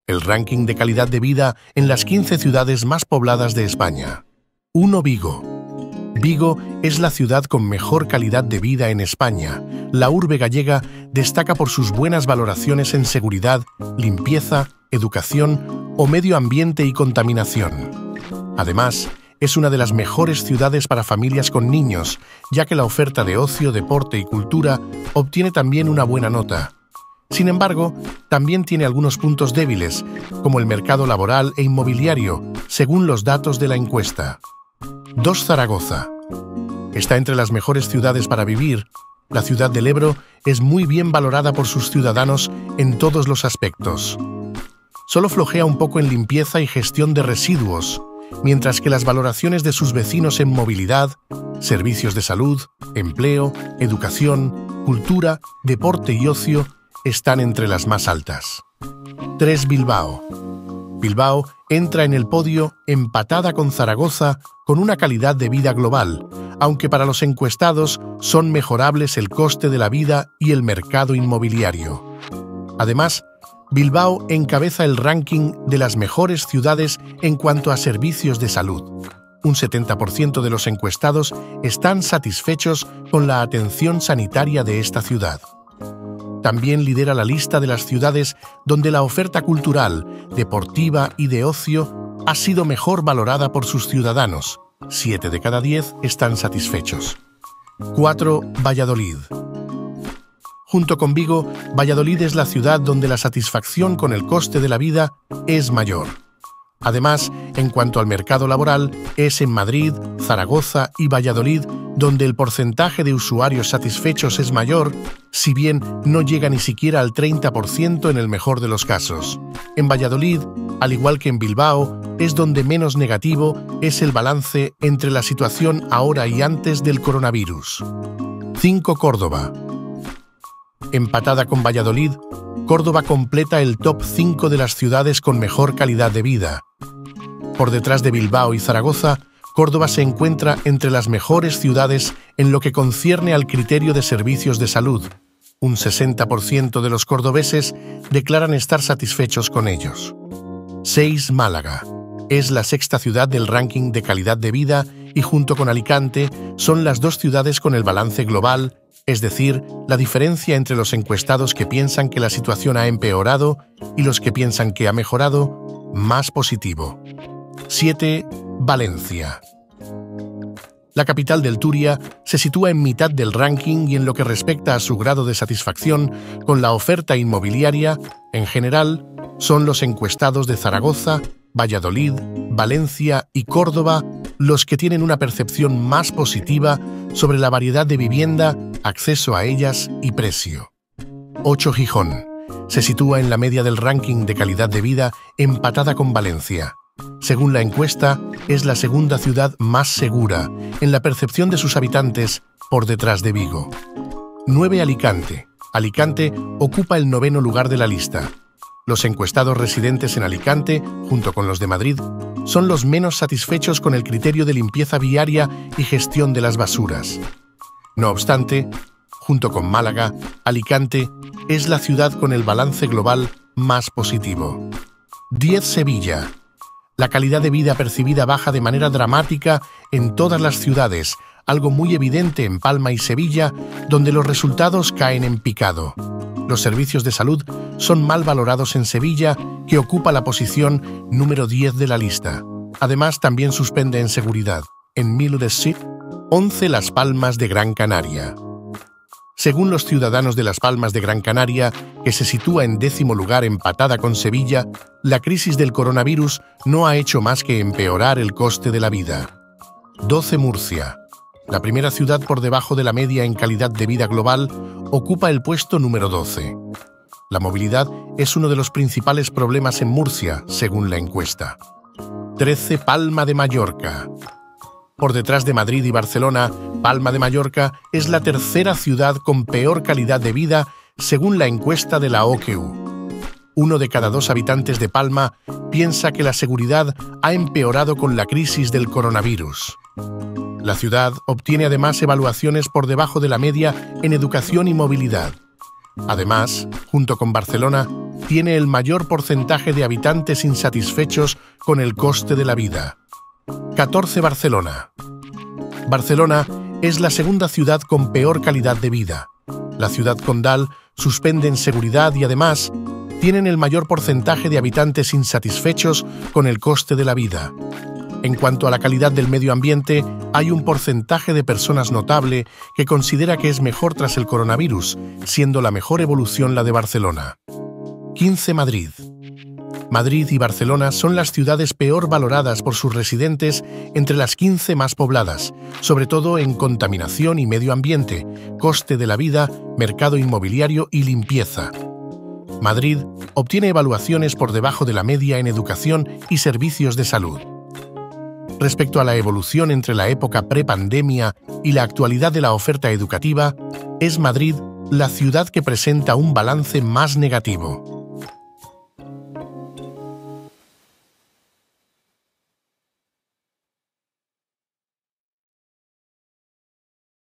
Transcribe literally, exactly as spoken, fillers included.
el ranking de calidad de vida en las quince ciudades más pobladas de España. uno. Vigo. Vigo es la ciudad con mejor calidad de vida en España. La urbe gallega destaca por sus buenas valoraciones en seguridad, limpieza, educación o medio ambiente y contaminación. Además, es una de las mejores ciudades para familias con niños, ya que la oferta de ocio, deporte y cultura obtiene también una buena nota. Sin embargo, también tiene algunos puntos débiles, como el mercado laboral e inmobiliario, según los datos de la encuesta. dos. Zaragoza. Está entre las mejores ciudades para vivir. La ciudad del Ebro es muy bien valorada por sus ciudadanos en todos los aspectos. Solo flojea un poco en limpieza y gestión de residuos, mientras que las valoraciones de sus vecinos en movilidad, servicios de salud, empleo, educación, cultura, deporte y ocio están entre las más altas. tres. Bilbao. Bilbao entra en el podio empatada con Zaragoza con una calidad de vida global, aunque para los encuestados son mejorables el coste de la vida y el mercado inmobiliario. Además, Bilbao encabeza el ranking de las mejores ciudades en cuanto a servicios de salud. Un setenta por ciento de los encuestados están satisfechos con la atención sanitaria de esta ciudad. También lidera la lista de las ciudades donde la oferta cultural, deportiva y de ocio ha sido mejor valorada por sus ciudadanos. Siete de cada diez están satisfechos. cuatro. Valladolid. Junto con Vigo, Valladolid es la ciudad donde la satisfacción con el coste de la vida es mayor. Además, en cuanto al mercado laboral, es en Madrid, Zaragoza y Valladolid donde el porcentaje de usuarios satisfechos es mayor, si bien no llega ni siquiera al treinta por ciento en el mejor de los casos. En Valladolid, al igual que en Bilbao, es donde menos negativo es el balance entre la situación ahora y antes del coronavirus. cinco. Córdoba. Empatada con Valladolid, Córdoba completa el top cinco de las ciudades con mejor calidad de vida. Por detrás de Bilbao y Zaragoza, Córdoba se encuentra entre las mejores ciudades en lo que concierne al criterio de servicios de salud. Un sesenta por ciento de los cordobeses declaran estar satisfechos con ellos. seis. Málaga. Es la sexta ciudad del ranking de calidad de vida y junto con Alicante son las dos ciudades con el balance global, es decir, la diferencia entre los encuestados que piensan que la situación ha empeorado y los que piensan que ha mejorado, más positivo. siete. Valencia. La capital del Turia se sitúa en mitad del ranking y en lo que respecta a su grado de satisfacción con la oferta inmobiliaria, en general, son los encuestados de Zaragoza, Valladolid, Valencia y Córdoba los que tienen una percepción más positiva sobre la variedad de vivienda, acceso a ellas y precio. ocho. Gijón. Se sitúa en la media del ranking de calidad de vida empatada con Valencia. Según la encuesta, es la segunda ciudad más segura en la percepción de sus habitantes por detrás de Vigo. nueve. Alicante. Alicante ocupa el noveno lugar de la lista. Los encuestados residentes en Alicante, junto con los de Madrid, son los menos satisfechos con el criterio de limpieza viaria y gestión de las basuras. No obstante, junto con Málaga, Alicante es la ciudad con el balance global más positivo. diez. Sevilla. La calidad de vida percibida baja de manera dramática en todas las ciudades, algo muy evidente en Palma y Sevilla, donde los resultados caen en picado. Los servicios de salud son mal valorados en Sevilla, que ocupa la posición número diez de la lista. Además, también suspende en seguridad. En Mil de Sid, once. Las Palmas de Gran Canaria. Según los ciudadanos de Las Palmas de Gran Canaria, que se sitúa en décimo lugar empatada con Sevilla, la crisis del coronavirus no ha hecho más que empeorar el coste de la vida. doce. Murcia. La primera ciudad por debajo de la media en calidad de vida global ocupa el puesto número doce. La movilidad es uno de los principales problemas en Murcia, según la encuesta. trece. Palma de Mallorca. Por detrás de Madrid y Barcelona, Palma de Mallorca es la tercera ciudad con peor calidad de vida, según la encuesta de la O Q U. Uno de cada dos habitantes de Palma piensa que la seguridad ha empeorado con la crisis del coronavirus. La ciudad obtiene además evaluaciones por debajo de la media en educación y movilidad. Además, junto con Barcelona, tiene el mayor porcentaje de habitantes insatisfechos con el coste de la vida. catorce. Barcelona. Barcelona es la segunda ciudad con peor calidad de vida. La ciudad condal suspende en seguridad y además tienen el mayor porcentaje de habitantes insatisfechos con el coste de la vida. En cuanto a la calidad del medio ambiente, hay un porcentaje de personas notable que considera que es mejor tras el coronavirus, siendo la mejor evolución la de Barcelona. quince. Madrid. Madrid y Barcelona son las ciudades peor valoradas por sus residentes entre las quince más pobladas, sobre todo en contaminación y medio ambiente, coste de la vida, mercado inmobiliario y limpieza. Madrid obtiene evaluaciones por debajo de la media en educación y servicios de salud. Respecto a la evolución entre la época prepandemia y la actualidad de la oferta educativa, es Madrid la ciudad que presenta un balance más negativo.